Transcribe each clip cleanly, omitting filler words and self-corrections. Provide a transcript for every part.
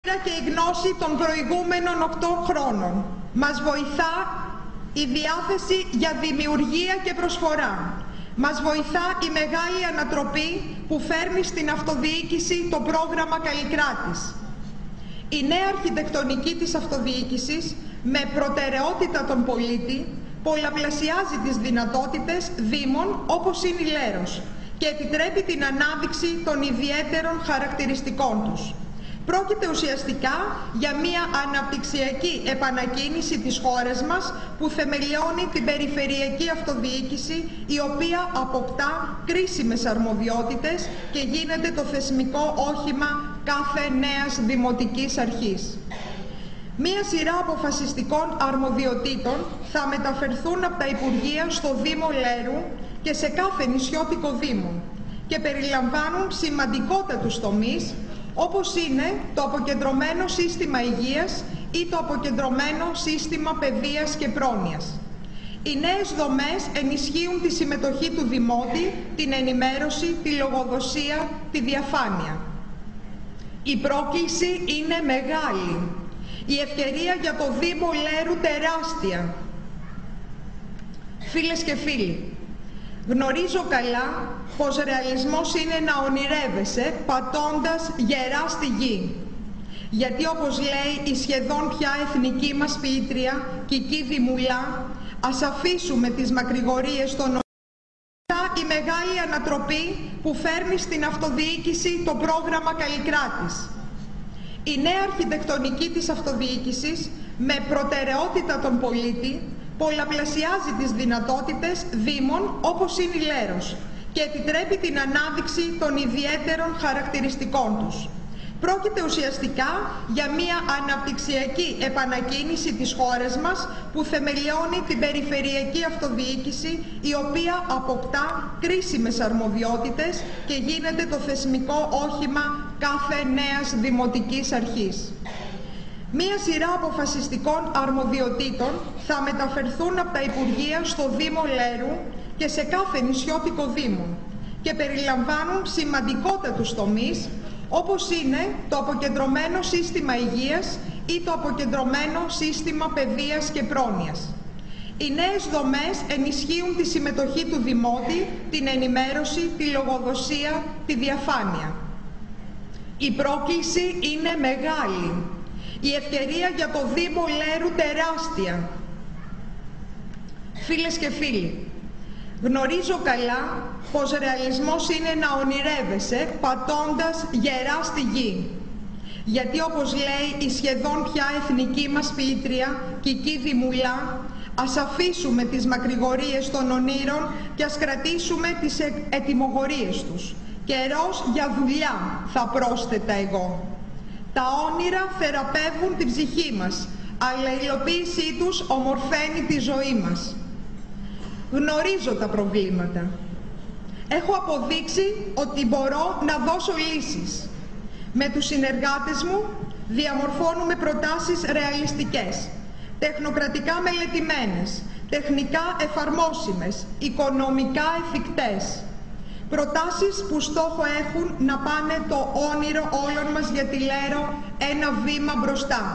και η γνώση των προηγούμενων 8 χρόνων. Μας βοηθά η διάθεση για δημιουργία και προσφορά. Μας βοηθά η μεγάλη ανατροπή που φέρνει στην αυτοδιοίκηση το πρόγραμμα Καλλικράτης. Η νέα αρχιτεκτονική της αυτοδιοίκησης, με προτεραιότητα τον πολίτη, πολλαπλασιάζει τις δυνατότητες δήμων όπως είναι η Λέρος και επιτρέπει την ανάδειξη των ιδιαίτερων χαρακτηριστικών τους. Πρόκειται ουσιαστικά για μια αναπτυξιακή επανακίνηση της χώρας μας που θεμελιώνει την περιφερειακή αυτοδιοίκηση, η οποία αποκτά κρίσιμες αρμοδιότητες και γίνεται το θεσμικό όχημα κάθε νέας δημοτικής αρχής. Μία σειρά αποφασιστικών αρμοδιοτήτων θα μεταφερθούν από τα Υπουργεία στο Δήμο Λέρου και σε κάθε νησιώτικο δήμο και περιλαμβάνουν σημαντικότατους τομείς, όπως είναι το αποκεντρωμένο σύστημα υγείας ή το αποκεντρωμένο σύστημα παιδείας και πρόνοιας. Οι νέες δομές ενισχύουν τη συμμετοχή του Δημότη, την ενημέρωση, τη λογοδοσία, τη διαφάνεια. Η πρόκληση είναι μεγάλη. Η ευκαιρία για το Δήμο Λέρου τεράστια. Φίλες και φίλοι, γνωρίζω καλά πως ρεαλισμός είναι να ονειρεύεσαι πατώντας γερά στη γη. Γιατί όπως λέει η σχεδόν πια εθνική μας ποιήτρια Κική Δημουλά, ας αφήσουμε τις μακρηγορίες των η μεγάλη ανατροπή που φέρνει στην αυτοδιοίκηση το πρόγραμμα Καλλικράτης. Η νέα αρχιτεκτονική της αυτοδιοίκησης, με προτεραιότητα τον πολίτη, πολλαπλασιάζει τις δυνατότητες δήμων όπως είναι η Λέρος και επιτρέπει την ανάδειξη των ιδιαίτερων χαρακτηριστικών τους. Πρόκειται ουσιαστικά για μια αναπτυξιακή επανακίνηση της χώρας μας που θεμελιώνει την περιφερειακή αυτοδιοίκηση, η οποία αποκτά κρίσιμες αρμοδιότητες και γίνεται το θεσμικό όχημα κάθε νέας δημοτικής αρχής. Μία σειρά αποφασιστικών αρμοδιοτήτων θα μεταφερθούν από τα Υπουργεία στο Δήμο Λέρου και σε κάθε νησιώτικο δήμο και περιλαμβάνουν σημαντικότατους τομείς, όπως είναι το αποκεντρωμένο σύστημα υγείας ή το αποκεντρωμένο σύστημα παιδείας και πρόνοιας. Οι νέες δομές ενισχύουν τη συμμετοχή του Δημότη, την ενημέρωση, τη λογοδοσία, τη διαφάνεια. Η πρόκληση είναι μεγάλη. Η ευκαιρία για το Δήμο Λέρου τεράστια. Φίλες και φίλοι, γνωρίζω καλά πως ρεαλισμός είναι να ονειρεύεσαι πατώντας γερά στη γη. Γιατί όπως λέει η σχεδόν πια εθνική μας ποιήτρια Κική Δημουλά, ας αφήσουμε τις μακρηγορίες των ονείρων και ας κρατήσουμε τις ετοιμογορίες τους. Καιρός για δουλειά, θα πρόσθετα εγώ. Τα όνειρα θεραπεύουν την ψυχή μας, αλλά η υλοποίησή τους ομορφαίνει τη ζωή μας. Γνωρίζω τα προβλήματα. Έχω αποδείξει ότι μπορώ να δώσω λύσεις. Με τους συνεργάτες μου διαμορφώνουμε προτάσεις ρεαλιστικές, τεχνοκρατικά μελετημένες, τεχνικά εφαρμόσιμες, οικονομικά εφικτές. Προτάσεις που στόχο έχουν να πάνε το όνειρο όλων μας για τη Λέρο ένα βήμα μπροστά.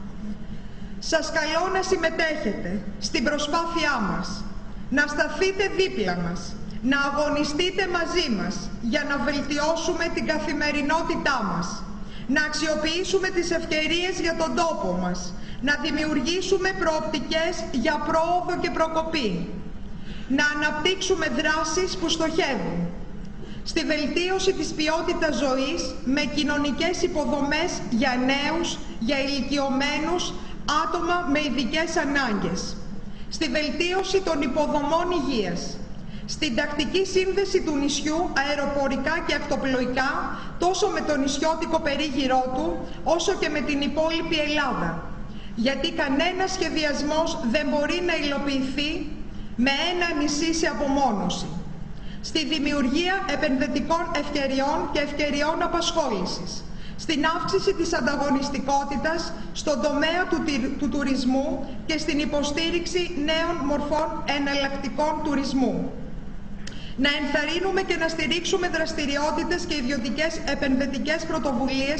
Σας καλώ να συμμετέχετε στην προσπάθειά μας, να σταθείτε δίπλα μας, να αγωνιστείτε μαζί μας για να βελτιώσουμε την καθημερινότητά μας, να αξιοποιήσουμε τις ευκαιρίες για τον τόπο μας, να δημιουργήσουμε προοπτικές για πρόοδο και προκοπή, να αναπτύξουμε δράσεις που στοχεύουν στη βελτίωση της ποιότητας ζωής με κοινωνικές υποδομές για νέους, για ηλικιωμένους, άτομα με ειδικές ανάγκες, στη βελτίωση των υποδομών υγείας, στην τακτική σύνδεση του νησιού αεροπορικά και ακτοπλοϊκά τόσο με το νησιώτικο περίγυρό του όσο και με την υπόλοιπη Ελλάδα. Γιατί κανένας σχεδιασμός δεν μπορεί να υλοποιηθεί με ένα νησί σε απομόνωση. Στη δημιουργία επενδυτικών ευκαιριών και ευκαιριών απασχόλησης, στην αύξηση της ανταγωνιστικότητας στον τομέα του τουρισμού και στην υποστήριξη νέων μορφών εναλλακτικών τουρισμού. Να ενθαρρύνουμε και να στηρίξουμε δραστηριότητες και ιδιωτικές επενδυτικές πρωτοβουλίες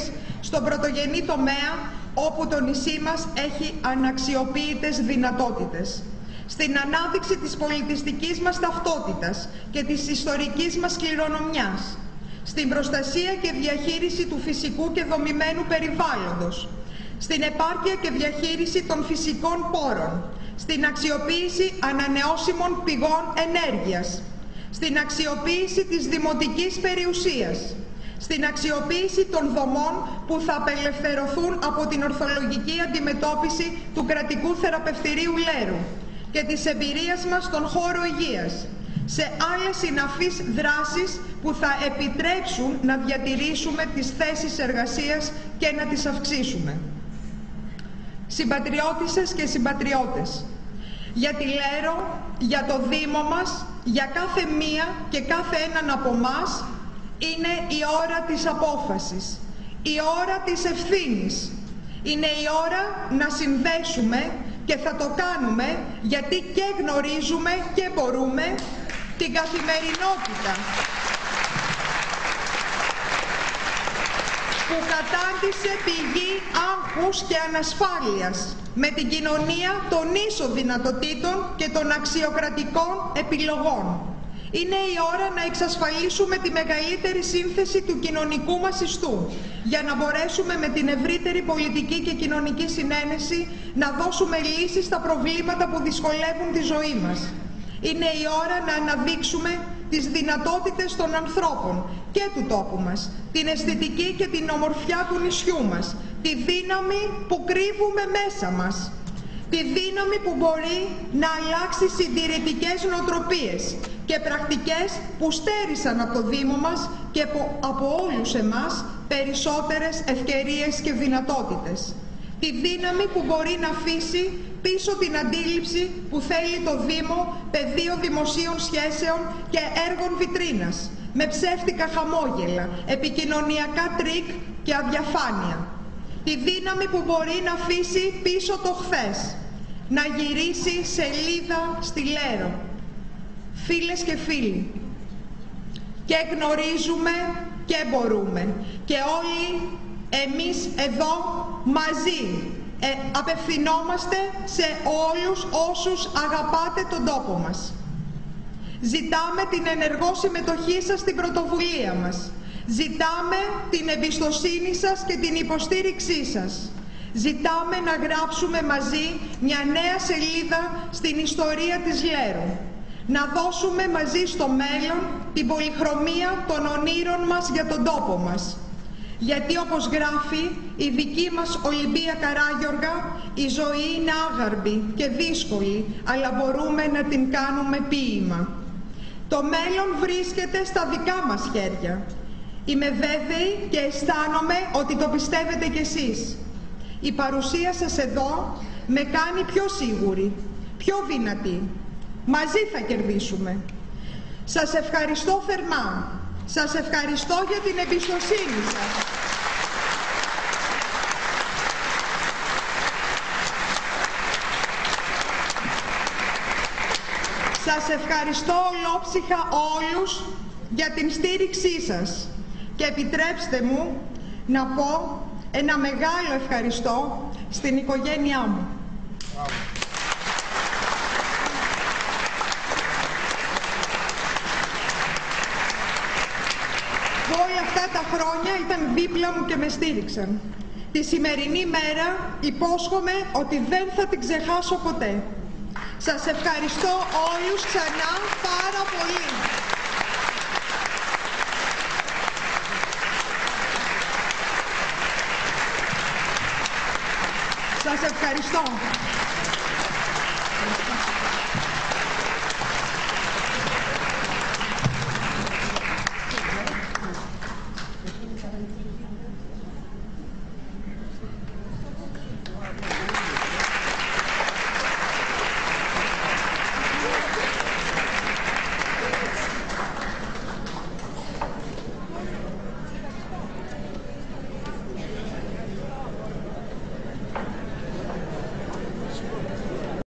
στον πρωτογενή τομέα όπου το νησί μας έχει αναξιοποιητές δυνατότητες, στην ανάδειξη της πολιτιστικής μας ταυτότητας και της ιστορικής μας κληρονομιάς, στην προστασία και διαχείριση του φυσικού και δομημένου περιβάλλοντος, στην επάρκεια και διαχείριση των φυσικών πόρων, στην αξιοποίηση ανανεώσιμων πηγών ενέργειας, στην αξιοποίηση της δημοτικής περιουσίας, στην αξιοποίηση των δομών που θα απελευθερωθούν από την ορθολογική αντιμετώπιση του κρατικού θεραπευτηρίου Λέρου και της εμπειρίας μας στον χώρο υγείας, σε άλλες συναφείς δράσεις που θα επιτρέψουν να διατηρήσουμε τις θέσεις εργασίας και να τις αυξήσουμε. Συμπατριώτισσες και συμπατριώτες, για τη Λέρο, για το Δήμο μας, για κάθε μία και κάθε έναν από μας, είναι η ώρα της απόφασης, η ώρα της ευθύνης. Είναι η ώρα να συνδέσουμε και θα το κάνουμε γιατί και γνωρίζουμε και μπορούμε την καθημερινότητα που κατάντησε πηγή άγχους και ανασφάλειας με την κοινωνία των ίσων δυνατοτήτων και των αξιοκρατικών επιλογών. Είναι η ώρα να εξασφαλίσουμε τη μεγαλύτερη σύνθεση του κοινωνικού μας ιστού για να μπορέσουμε με την ευρύτερη πολιτική και κοινωνική συνένεση να δώσουμε λύσεις στα προβλήματα που δυσκολεύουν τη ζωή μας. Είναι η ώρα να αναδείξουμε τις δυνατότητες των ανθρώπων και του τόπου μας, την αισθητική και την ομορφιά του νησιού μας, τη δύναμη που κρύβουμε μέσα μας, τη δύναμη που μπορεί να αλλάξει συντηρητικές νοοτροπίες και πρακτικές που στέρισαν από το Δήμο μας και από όλους εμάς περισσότερες ευκαιρίες και δυνατότητες. Τη δύναμη που μπορεί να αφήσει πίσω την αντίληψη που θέλει το Δήμο πεδίο δημοσίων σχέσεων και έργων βιτρίνας, με ψεύτικα χαμόγελα, επικοινωνιακά τρίκ και αδιαφάνεια. Τη δύναμη που μπορεί να αφήσει πίσω το χθες, να γυρίσει σελίδα στη Λέρο. Φίλες και φίλοι, και γνωρίζουμε και μπορούμε και όλοι εμείς εδώ μαζί απευθυνόμαστε σε όλους όσους αγαπάτε τον τόπο μας. Ζητάμε την ενεργό συμμετοχή σας στην πρωτοβουλία μας. Ζητάμε την εμπιστοσύνη σας και την υποστήριξή σας. Ζητάμε να γράψουμε μαζί μια νέα σελίδα στην ιστορία της Λέρου. Να δώσουμε μαζί στο μέλλον την πολυχρωμία των ονείρων μας για τον τόπο μας. Γιατί όπως γράφει η δική μας Ολυμπία Καράγιοργα, η ζωή είναι άγαρμπη και δύσκολη, αλλά μπορούμε να την κάνουμε ποίημα. Το μέλλον βρίσκεται στα δικά μας χέρια. Είμαι βέβαιη και αισθάνομαι ότι το πιστεύετε κι εσείς. Η παρουσία σας εδώ με κάνει πιο σίγουρη, πιο δυνατή. Μαζί θα κερδίσουμε. Σας ευχαριστώ θερμά. Σας ευχαριστώ για την εμπιστοσύνη σας. Σας ευχαριστώ ολόψυχα όλους για την στήριξή σας. Και επιτρέψτε μου να πω ένα μεγάλο ευχαριστώ στην οικογένειά μου. Όλα αυτά τα χρόνια ήταν δίπλα μου και με στήριξαν. Τη σημερινή μέρα υπόσχομαι ότι δεν θα την ξεχάσω ποτέ. Σας ευχαριστώ όλους ξανά πάρα πολύ. Σας ευχαριστώ.